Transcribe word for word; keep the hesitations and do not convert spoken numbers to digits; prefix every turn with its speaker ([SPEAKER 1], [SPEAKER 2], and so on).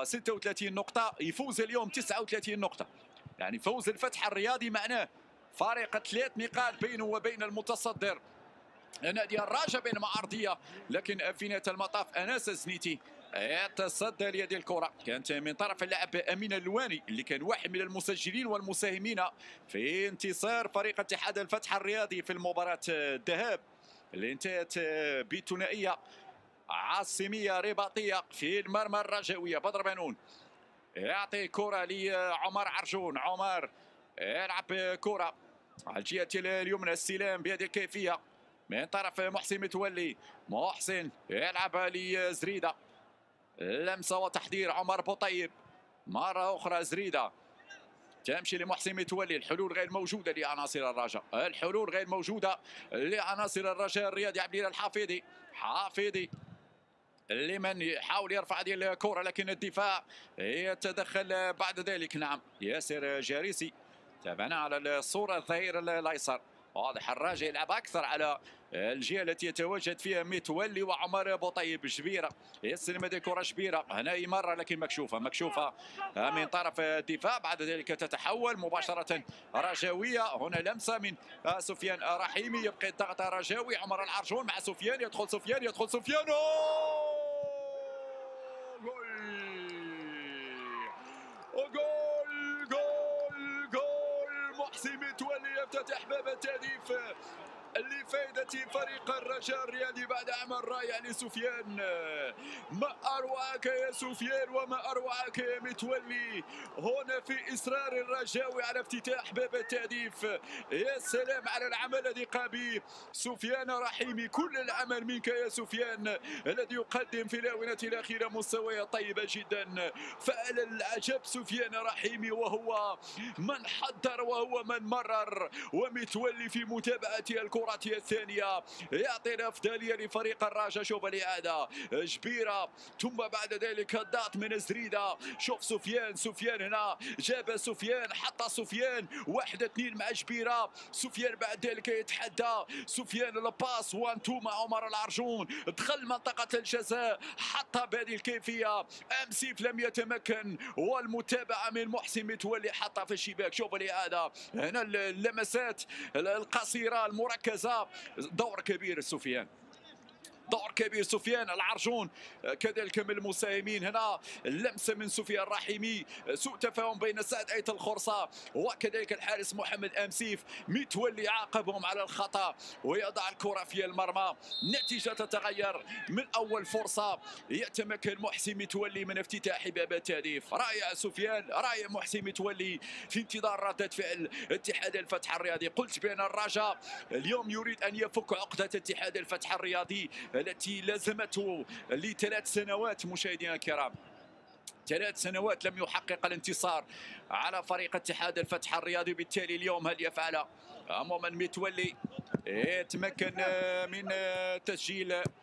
[SPEAKER 1] ستة وثلاثين نقطة، يفوز اليوم تسعة وثلاثين نقطة. يعني فوز الفتح الرياضي معناه فارق ثلاث نقاط بينه وبين المتصدر نادي الرجاء بينما أرضية، لكن في نهاية المطاف أناس الزنيتي يتصدى لهذه الكرة. كانت من طرف اللاعب أمين اللواني اللي كان واحد من المسجلين والمساهمين في انتصار فريق اتحاد الفتح الرياضي في المباراة الذهاب اللي انتهت بثنائية عاصمية رباطية في المرمى الرجاوية. بدر بنون يعطي كرة لعمر عرجون، عمر يلعب كرة على الجهة اليمنى، السلام بهذه الكيفية من طرف محسن متولي، محسن يلعب لزريدة، لمسة وتحضير عمر بوطيب، مرة أخرى زريدة تمشي لمحسن متولي، الحلول غير موجودة لعناصر الرجاء، الحلول غير موجودة لعناصر الرجاء الرياضي. عبد الله الحافظي، حافظي لمن يحاول يرفع هذه الكرة لكن الدفاع يتدخل بعد ذلك. نعم ياسر جاريسي تابعنا على الصورة الظهير الأيسر، واضح الرجاء يلعب اكثر على الجهه التي يتواجد فيها متولي وعمر بوطيب. جبيره يستلم هذه الكره، جبيره هنا مره لكن مكشوفه مكشوفه من طرف الدفاع، بعد ذلك تتحول مباشره رجاويه. هنا لمسه من سفيان رحيمي، يبقى الضغط رجاوي، عمر العرجون مع سفيان، يدخل سفيان يدخل سفيان جول جول جول جول. محسن متولي يفتتح باب التهديف لفائدة فريق الرجاء الرياضي بعد عمل رائع لسفيان. ما أروعك يا سفيان وما أروعك يا متولي هنا في إصرار الرجاوي على افتتاح باب التهديف. يا سلام على العمل الذي قام به سفيان رحيمي، كل العمل منك يا سفيان الذي يقدم في الآونة الأخيرة مستويات طيبة جدا. فعل العجب سفيان رحيمي، وهو من حضر وهو من مرر، ومتولي في متابعة الكرة الثانية يعطي الأفضلية لفريق الرجاء. شوف الإعادة، جبيرة ثم بعد ذلك الضغط من زريدة. شوف سفيان، سفيان هنا جاب سفيان، حط سفيان واحد اثنين مع جبيرة، سفيان بعد ذلك يتحدى، سفيان الباس وان تو مع عمر العرجون، دخل منطقة الجزاء حطها بهذه الكيفية، أمسيف لم يتمكن، والمتابعة من محسن متولي حطها في الشباك. شوف الإعادة هنا، اللمسات القصيرة المركزة، دور كبير سفيان، دور كبير سفيان العرجون كذلك من المساهمين. هنا اللمسه من سفيان الرحيمي، سوء تفاهم بين سعد ايت الخرصه وكذلك الحارس محمد امسيف. متولي عاقبهم على الخطا ويضع الكره في المرمى. النتيجه تتغير من اول فرصه، يتمكن محسن متولي من افتتاح باب التهديف. رائع سفيان، رائع محسن متولي في انتظار رده فعل اتحاد الفتح الرياضي. قلت بان الرجاء اليوم يريد ان يفك عقده اتحاد الفتح الرياضي التي لازمته لثلاث سنوات. مشاهدينا الكرام، ثلاث سنوات لم يحقق الانتصار على فريق اتحاد الفتح الرياضي، بالتالي اليوم هل يفعل؟ عموما متولي يتمكن من تسجيل